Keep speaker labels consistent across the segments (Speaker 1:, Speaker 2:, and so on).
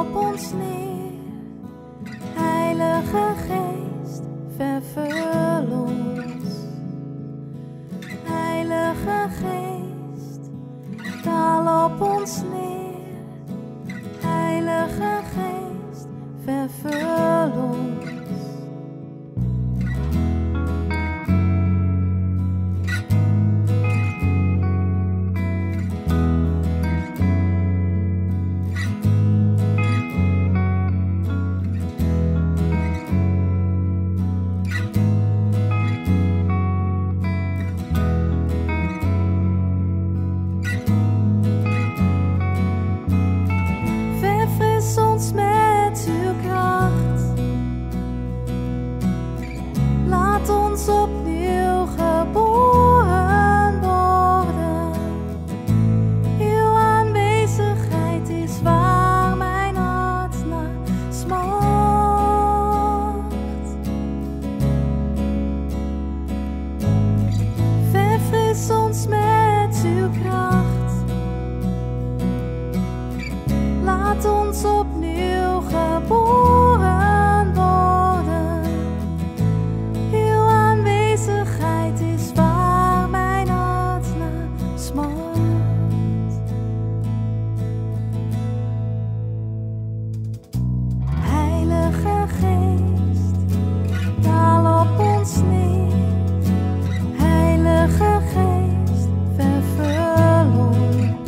Speaker 1: op ons neer. Heilige Geest, vervul ons. Heilige Geest, daal op ons neer. Heilige Geest, vervul ons. Verfris ons met uw kracht. Laat ons opnieuw geboren worden. Uw aanwezigheid is waar mijn hart naar smacht. Verfris ons met uw kracht. Laat ons opnieuw geboren worden. Uw aanwezigheid is waar mijn hart naar smacht. Heilige Geest, daal op ons neer. Heilige Geest, vervul ons.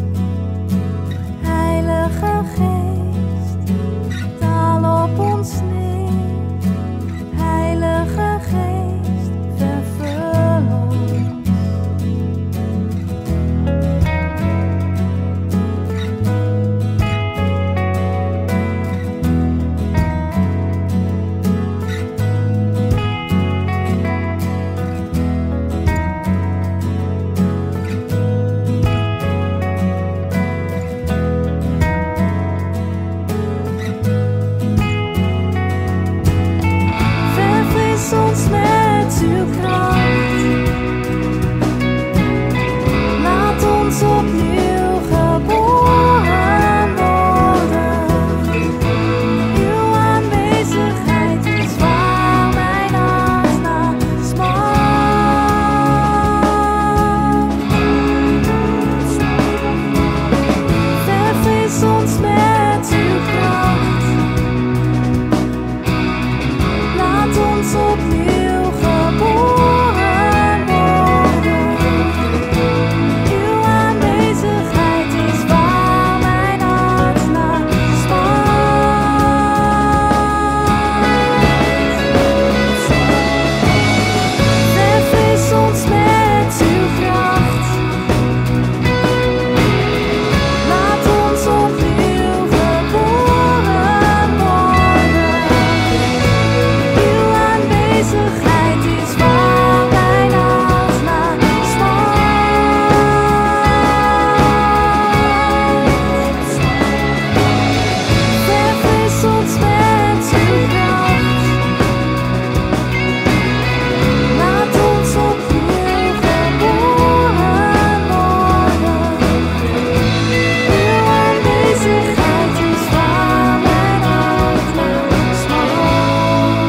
Speaker 1: Heilige Geest, daal op ons neer. Heilige Geest, vervul ons. Verfris ons met uw kracht. Laat ons opnieuw geboren worden. Uw aanwezigheid is waar mijn hart naar smacht. Verfris ons met uw kracht. Laat ons opnieuw geboren worden. Uw aanwezigheid is waar mijn hart naar smacht. Verfris ons met uw kracht. Laat ons opnieuw geboren worden. Uw aanwezigheid is waar mijn hart naar smacht. Verfris ons met uw kracht. Laat ons opnieuw geboren worden. Uw aanwezigheid is waar mijn hart naar smacht.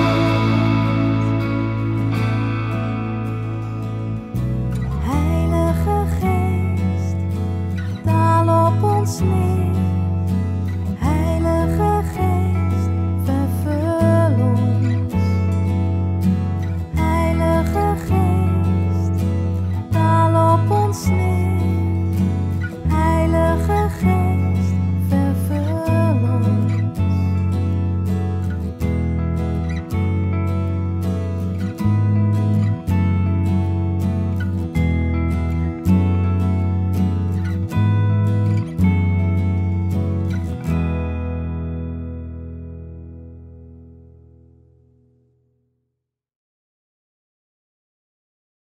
Speaker 1: Heilige Geest, daal op ons neer.